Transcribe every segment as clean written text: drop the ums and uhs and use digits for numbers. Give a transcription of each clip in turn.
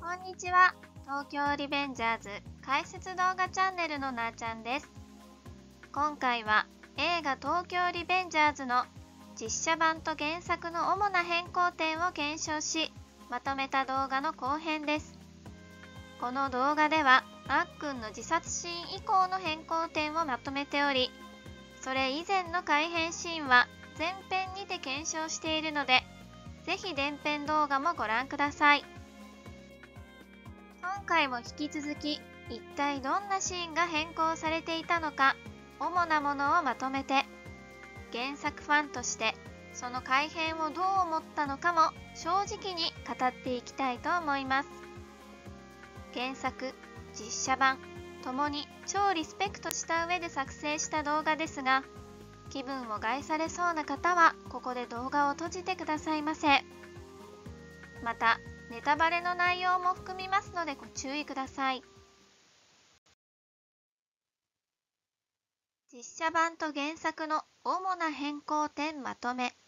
こんにちは。東京リベンジャーズ解説動画チャンネルのなーちゃんです。今回は映画東京リベンジャーズの実写版と原作の主な変更点を検証し、まとめた動画の後編です。この動画ではあっくんの自殺シーン以降の変更点をまとめており、それ以前の改変シーンは前編にて検証しているので、ぜひ前編動画もご覧ください。今回も引き続き、一体どんなシーンが変更されていたのか、主なものをまとめて、原作ファンとしてその改変をどう思ったのかも正直に語っていきたいと思います。原作、実写版ともに超リスペクトした上で作成した動画ですが、気分を害されそうな方はここで動画を閉じてくださいませ。またネタバレの内容も含みますのでご注意ください。実写版と原作の主な変更点まとめ。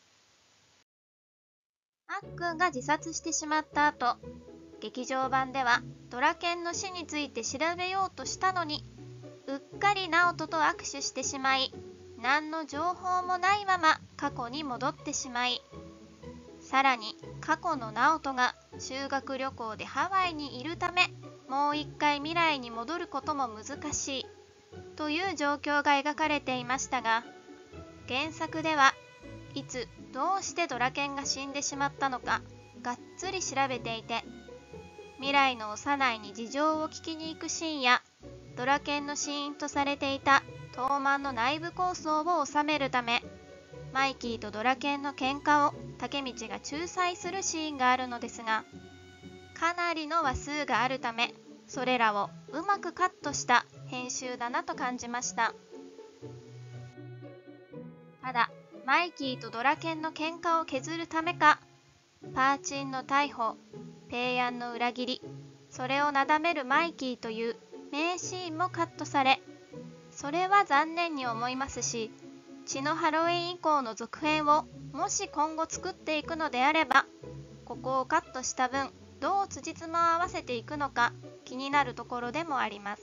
あっくんが自殺してしまった後、劇場版ではドラケンの死について調べようとしたのに、うっかりナオトと握手してしまい、何の情報もないまま過去に戻ってしまい、さらに過去のナオトが修学旅行でハワイにいるため、もう一回未来に戻ることも難しいという状況が描かれていましたが、原作ではいつどうしてドラケンが死んでしまったのかがっつり調べていて、未来の幼いに事情を聞きに行くシーンや、ドラケンの死因とされていた東卍の内部構想を収めるため、マイキーとドラケンの喧嘩をタケミチが仲裁するシーンがあるのですが、かなりの話数があるため、それらをうまくカットした編集だなと感じました。ただ、マイキーとドラケンの喧嘩を削るためか、パーチンの逮捕、ペイヤンの裏切り、それをなだめるマイキーという名シーンもカットされ、それは残念に思いますし、血のハロウィン以降の続編をもし今後作っていくのであれば、ここをカットした分どう辻褄を合わせていくのか気になるところでもあります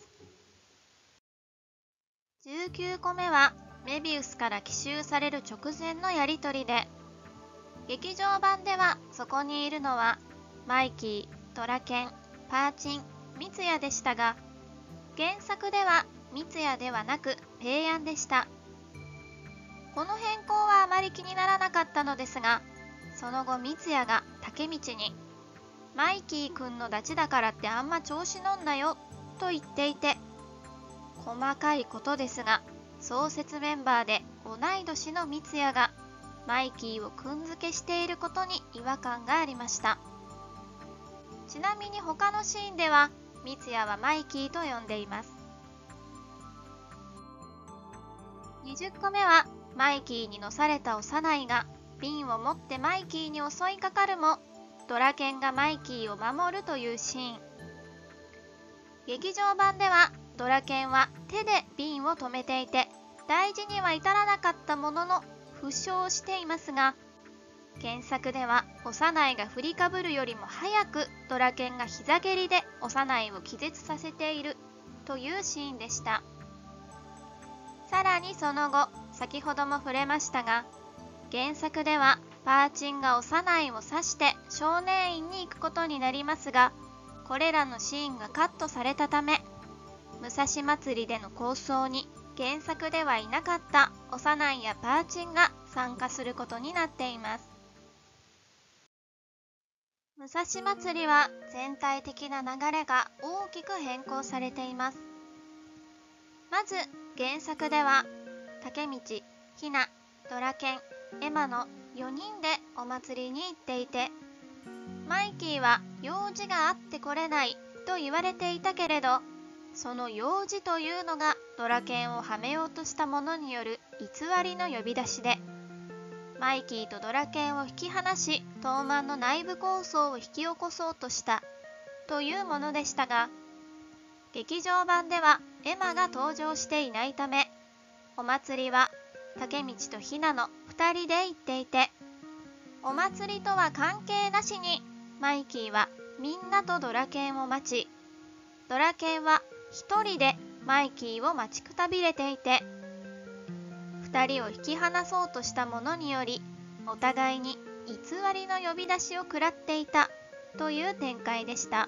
。19個目はメビウスから奇襲される直前のやり取りで、劇場版ではそこにいるのはマイキー、ドラケン、パーチン、ミツヤでしたが、原作ではミツヤではなくペイヤンでした。この変更はあまり気にならなかったのですが、その後ミツヤがタケミチにマイキーくんのダチだからってあんま調子乗んなよと言っていて、細かいことですが、創設メンバーで同い年のミツヤがマイキーをくんづけしていることに違和感がありました。ちなみに他のシーンではミツヤはマイキーと呼んでいます。20個目はマイキーに乗された幼いが瓶を持ってマイキーに襲いかかるも、ドラケンがマイキーを守るというシーン。劇場版ではドラケンは手で瓶を止めていて、大事には至らなかったものの負傷していますが、原作では幼いが振りかぶるよりも早くドラケンが膝蹴りで幼いを気絶させているというシーンでした。さらにその後、先ほども触れましたが、原作ではパーチンが幼いを刺して少年院に行くことになりますが、これらのシーンがカットされたため、武蔵祭りでの抗争に原作ではいなかった幼いやパーチンが参加することになっています。武蔵祭りは全体的な流れが大きく変更されています。まず原作ではタケミチ、ヒナ、ドラケン、エマの4人でお祭りに行っていて、マイキーは用事があってこれないと言われていたけれど、その用事というのがドラケンをはめようとした者による偽りの呼び出しで、マイキーとドラケンを引き離し東卍の内部構想を引き起こそうとしたというものでしたが、劇場版ではエマが登場していないため、お祭りはタケミチとヒナの2人で行っていて、お祭りとは関係なしにマイキーはみんなとドラケンを待ち、ドラケンは一人でマイキーを待ちくたびれていて、二人を引き離そうとしたものにより、お互いに偽りの呼び出しを食らっていたという展開でした。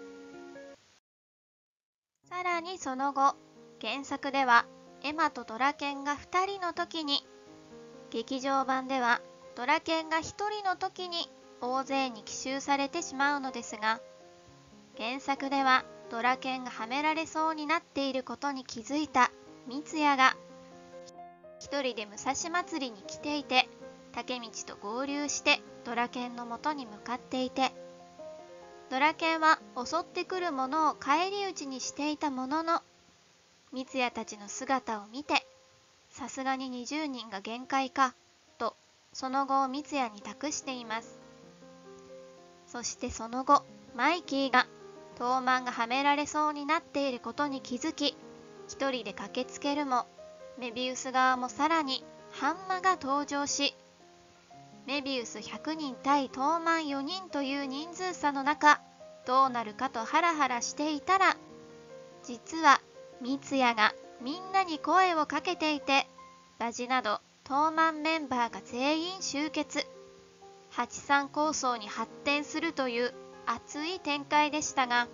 さらにその後、原作ではエマとドラケンが2人の時に、劇場版ではドラケンが1人の時に大勢に奇襲されてしまうのですが、原作ではドラケンがはめられそうになっていることに気づいた三ツ矢が一人で武蔵祭りに来ていて、竹道と合流してドラケンのもとに向かっていて、ドラケンは襲ってくるものを返り討ちにしていたものの、三ツ矢たちの姿を見て、さすがに20人が限界かとその後を三ツ矢に託しています。そしてその後、マイキーがトーマンがはめられそうになっていることに気づき、一人で駆けつけるも、メビウス側もさらにハンマが登場し、メビウス100人対トーマン4人という人数差の中、どうなるかとハラハラしていたら、実は三ツ矢がみんなに声をかけていて、ラジなどトーマンメンバーが全員集結、83構想に発展するという熱い展開でしたが、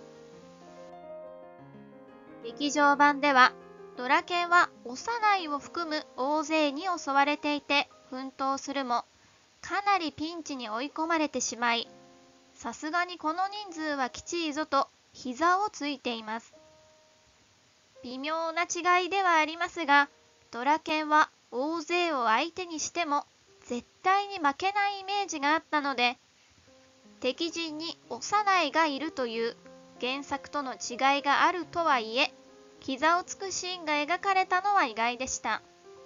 劇場版ではドラケンは幼いを含む大勢に襲われていて奮闘するも、かなりピンチに追い込まれてしまい、さすがにこの人数はきちいぞと膝をついています。微妙な違いではありますが、ドラケンは大勢を相手にしても絶対に負けないイメージがあったので、敵陣に幼いがいるという原作との違いがあるとはいえ、膝をつくシーンが描かれたのは意外でした。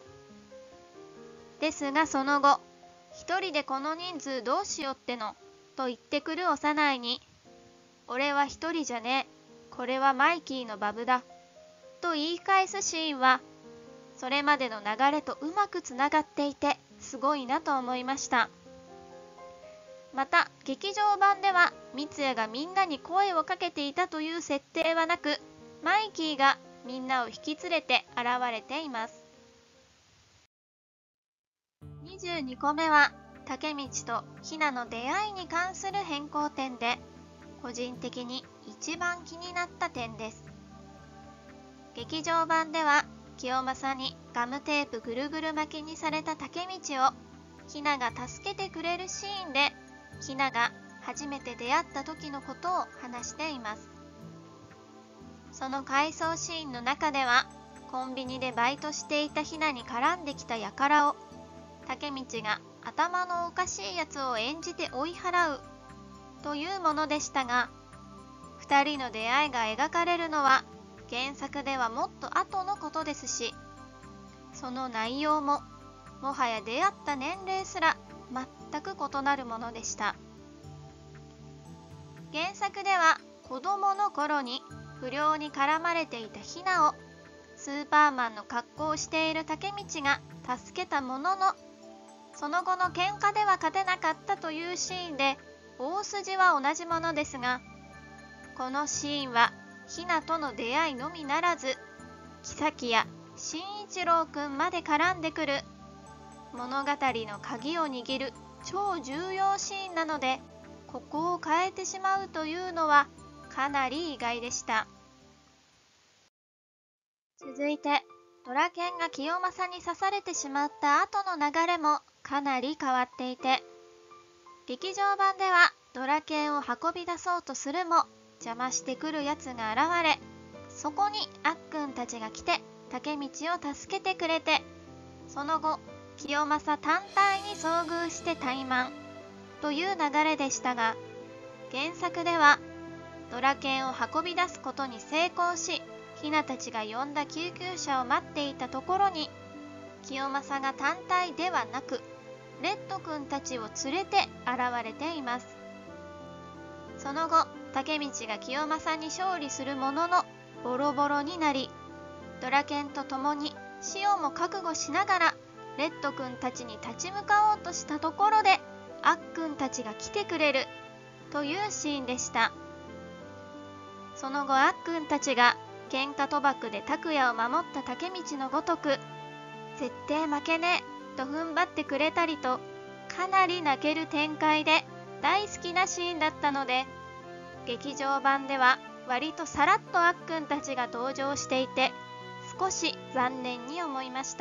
ですがその後、一人でこの人数どうしよってのと言ってくる幼いに、俺は一人じゃねえ、これはマイキーのバブだと言い返すシーンは、それまでの流れとうまくつながっていてすごいなと思いました。また劇場版では三ツ矢がみんなに声をかけていたという設定はなく、マイキーがみんなを引き連れて現れています。22個目は竹道とヒナの出会いに関する変更点で、個人的に一番気になった点です。劇場版では清正にガムテープぐるぐる巻きにされた竹道をヒナが助けてくれるシーンで、ヒナが初めて出会った時のことを話しています。その回想シーンの中では、コンビニでバイトしていたヒナに絡んできた輩を竹道が頭のおかしいやつを演じて追い払うというものでしたが、2人の出会いが描かれるのは原作ではもっと後のことですし、その内容ももはや出会った年齢すら全く異なるものでした。原作では子供の頃に不良に絡まれていたヒナをスーパーマンの格好をしている竹道が助けたものの、その後の喧嘩では勝てなかったというシーンで大筋は同じものですが、このシーンはヒナとの出会いのみならず、妃や慎一郎くんまで絡んでくる物語の鍵を握る超重要シーンなので、ここを変えてしまうというのはかなり意外でした。続いてドラケンが清正に刺されてしまった後の流れもかなり変わっていて、劇場版ではドラケンを運び出そうとするも邪魔してくるやつが現れ、そこにあっくんたちが来て竹道を助けてくれて、その後清正単体に遭遇して怠慢という流れでしたが、原作ではドラケンを運び出すことに成功し、ヒナたちが呼んだ救急車を待っていたところに、清正が単体ではなくレッドくんたちを連れて現れています。その後竹道が清正に勝利するもののボロボロになり、ドラケンと共に死をも覚悟しながらレッドくんたちに立ち向かおうとしたところで、あっくんたちが来てくれるというシーンでした。その後あっくんたちが喧嘩賭博で拓也を守った竹道のごとく絶対負けねえと踏ん張ってくれたりと、かなり泣ける展開で大好きなシーンだったので、劇場版では割とさらっとあっくんたちが登場していて少し残念に思いました。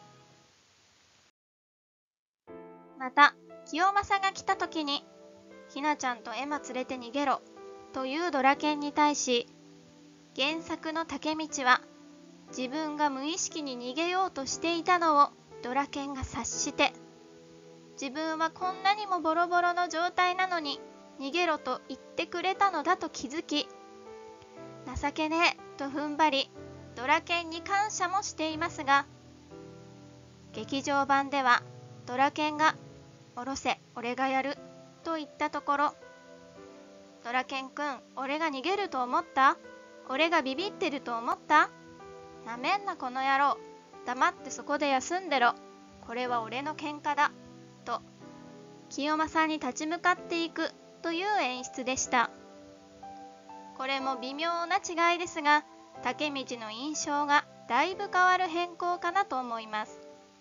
また清正が来た時にひなちゃんとエマ連れて逃げろというドラケンに対し、原作の竹道は自分が無意識に逃げようとしていたのをドラケンが察して、自分はこんなにもボロボロの状態なのに逃げろと言ってくれたのだと気づき、情けねえと踏ん張りドラケンに感謝もしていますが、劇場版ではドラケンが「おろせ俺がやる」と言ったところ、ドラケンくん俺が逃げると思った？俺がビビってると思った？なめんなこの野郎、黙ってそこで休んでろ、これは俺の喧嘩だと清正に立ち向かっていくという演出でした。これも微妙な違いですが、竹道の印象がだいぶ変わる変更かなと思います。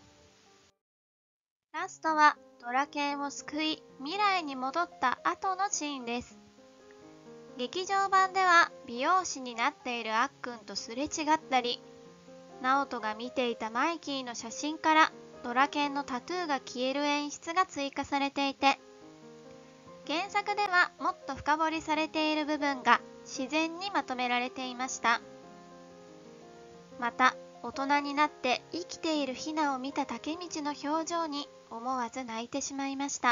ラストはドラケンを救い未来に戻った後のシーンです。劇場版では美容師になっているあっくんとすれ違ったり、直人が見ていたマイキーの写真からドラケンのタトゥーが消える演出が追加されていて、原作ではもっと深掘りされている部分が自然にまとめられていました。また大人になって生きているヒナを見た竹道の表情に思わず泣いてしまいました。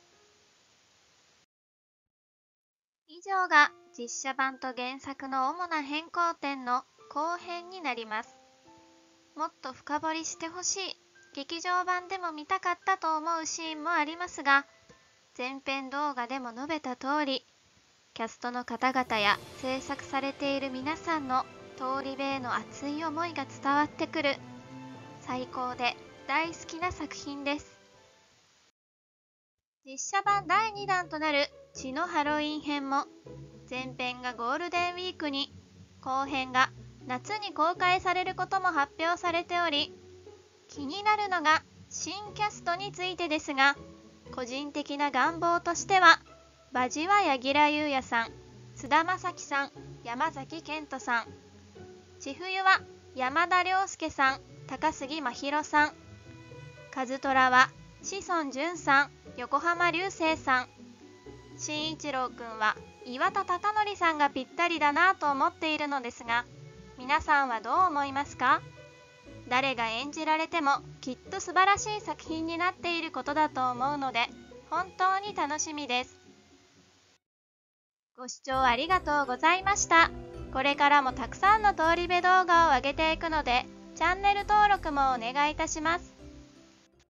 以上が実写版と原作の主な変更点の後編になります。もっと深掘りしてほしい、劇場版でも見たかったと思うシーンもありますが、前編動画でも述べた通り、キャストの方々や制作されている皆さんの通り部への熱い思いが伝わってくる最高で大好きな作品です。実写版第2弾となる血のハロウィン編も、前編がゴールデンウィークに、後編が夏に公開されることも発表されており、気になるのが新キャストについてですが、個人的な願望としては場地は柳楽優弥さん、菅田将暉さん、山崎賢人さん、千冬は山田涼介さん、高杉真宙さん、和虎は志尊淳さん、横浜流星さん、慎一郎くんは岩田貴則さんがぴったりだなと思っているのですが、皆さんはどう思いますか？誰が演じられてもきっと素晴らしい作品になっていることだと思うので、本当に楽しみです。ご視聴ありがとうございました。これからもたくさんの通り部動画を上げていくので、チャンネル登録もお願いいたします。